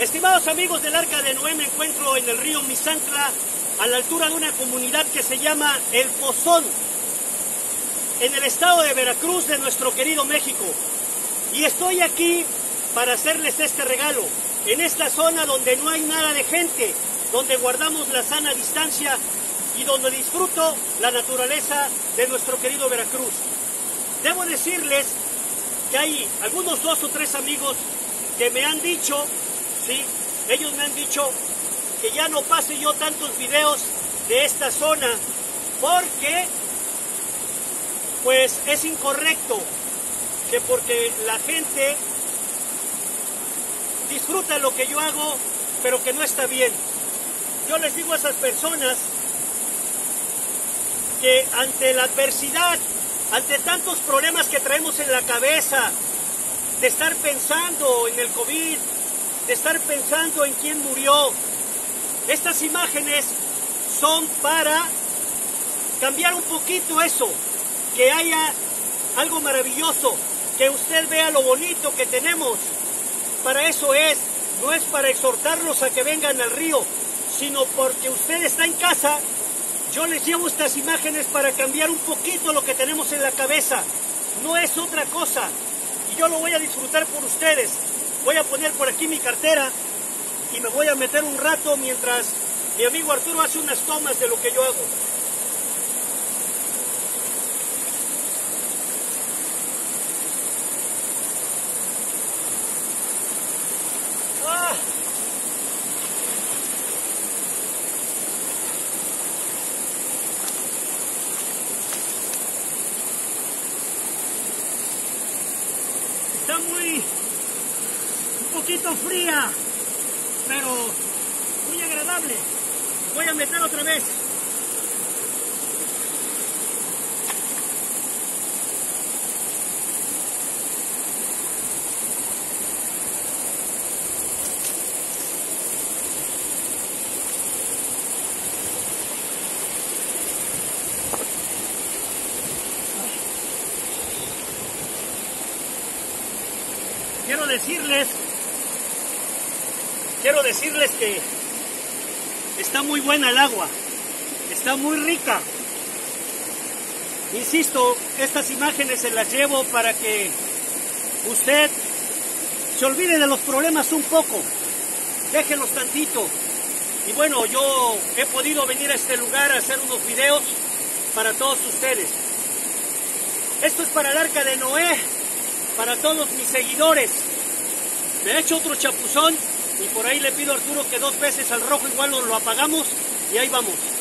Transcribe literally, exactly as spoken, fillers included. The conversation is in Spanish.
Estimados amigos del Arca de Noé, me encuentro en el río Misantla, a la altura de una comunidad que se llama El Pozón, en el estado de Veracruz, de nuestro querido México. Y estoy aquí para hacerles este regalo, en esta zona donde no hay nada de gente, donde guardamos la sana distancia y donde disfruto la naturaleza de nuestro querido Veracruz. Debo decirles que hay algunos dos o tres amigos que me han dicho, sí, ellos me han dicho que ya no pase yo tantos videos de esta zona porque pues es incorrecto, que porque la gente disfruta lo que yo hago, pero que no está bien. Yo les digo a esas personas que ante la adversidad, ante tantos problemas que traemos en la cabeza, de estar pensando en el COVID, de estar pensando en quién murió, estas imágenes son para cambiar un poquito eso, que haya algo maravilloso, que usted vea lo bonito que tenemos. Para eso es, no es para exhortarlos a que vengan al río, sino porque usted está en casa. Yo les llevo estas imágenes para cambiar un poquito lo que tenemos en la cabeza. No es otra cosa. Y yo lo voy a disfrutar por ustedes. Voy a poner por aquí mi cartera y me voy a meter un rato mientras mi amigo Arturo hace unas tomas de lo que yo hago. ¡Ah! Está muy, un poquito fría, pero muy agradable. Voy a meter otra vez. Quiero decirles, quiero decirles que está muy buena el agua, está muy rica. Insisto, estas imágenes se las llevo para que usted se olvide de los problemas un poco, déjenlos tantito. Y bueno, yo he podido venir a este lugar a hacer unos videos para todos ustedes. Esto es para el Arca de Noé, para todos mis seguidores. Me he hecho otro chapuzón y por ahí le pido a Arturo que dos veces al rojo igual nos lo apagamos y ahí vamos.